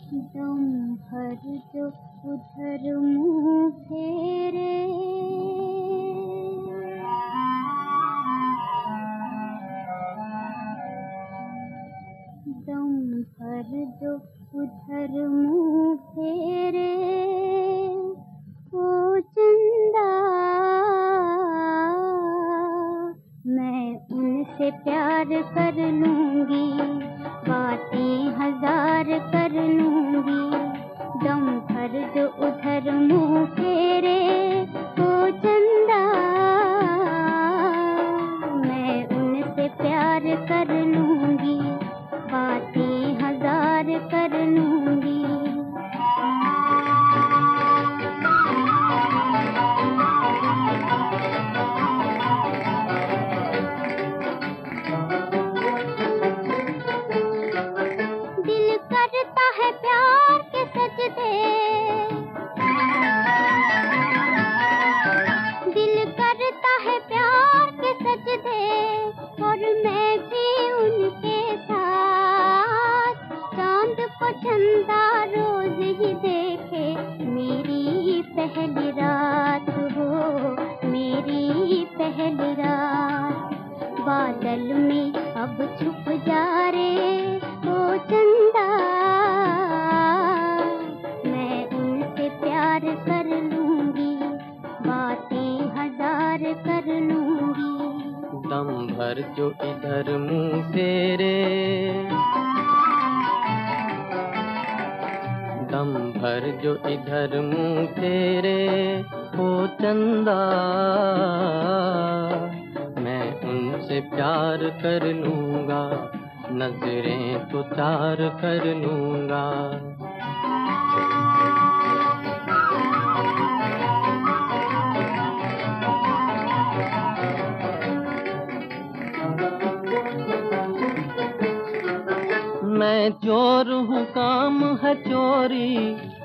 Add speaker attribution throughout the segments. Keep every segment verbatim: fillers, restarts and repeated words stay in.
Speaker 1: दम भर जो उधर मुँह फेरे, दम भर जो उधर मुँह फेरे, ओ चंदा मैं उनसे प्यार कर लूँगी, बातें हजार कर लूँगी। दम भर जो उधर मुँह फेरे, ओ चंदा मैं उनसे प्यार कर लूँगी, बातें हजार कर लूँगी। दिल करता है प्यार के सजदे, दिल करता है प्यार के सजदे, और मैं भी उनके साथ चांद को चंदा रोज ही देखे। मेरी पहली रात हो, मेरी पहली रात, बादल में अब छुप जा रे, ओ चंदा मैं उनसे प्यार कर लूँगी, बातें हजार कर लूँगी।
Speaker 2: दम भर जो इधर मुँह फेरे, दम भर जो इधर मुँह फेरे, ओ चंदा मैं उनसे प्यार कर लूँगा, नजरें तो चार कर लूँगा। मैं चोर हूँ काम है चोरी,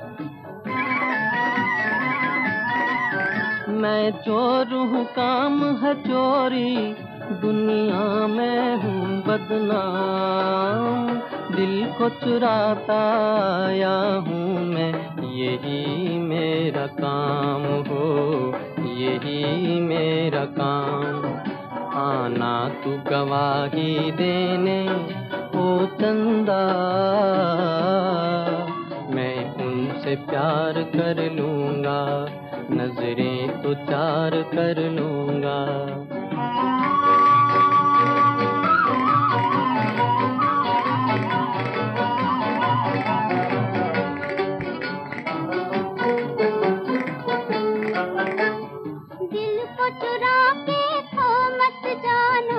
Speaker 2: मैं चोर हूँ काम है चोरी, दुनिया में हूँ बदनाम। दिल को चुराता आया हूँ मैं, यही मेरा काम हो, यही मेरा काम। आना तू गवाही देने, ओ चंदा मैं उनसे प्यार कर लूँगा, नजरें तो चार कर लूँगा।
Speaker 1: दिल को चुरा के खो मत जाना,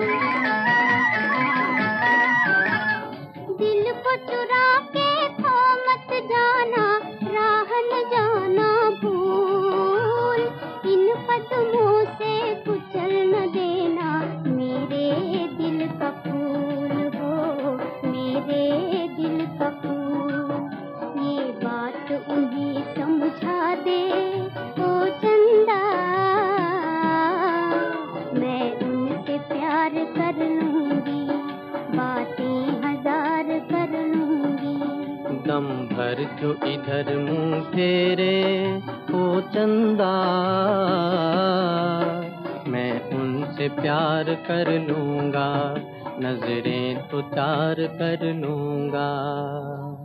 Speaker 1: दिल को चुरा के खो मत जाना, राह न जाना भूल, इन कदमों से कुचल न देना, मेरे दिल का फूल हो, मेरे दिल का फूल। ये बात उन्हें समझा दे, ओ चंदा मैं उनसे प्यार कर लूँगी, बातें हजार कर लूँगी।
Speaker 2: दम भर जो इधर मुँह फेरे, ओ चंदा मैं उनसे प्यार कर लूँगा, नजरें तो चार कर लूँगा।